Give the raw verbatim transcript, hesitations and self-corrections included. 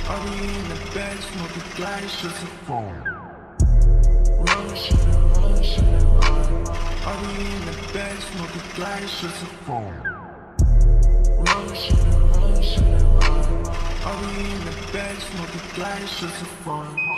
Are we in the bed, smoking flash, just a phone? Roll shit, roll shit, roll. Are we in the bed, smoking flash, just a phone? Roll shit, roll shit, roll. Are we in the bed, smoking flash, just a phone?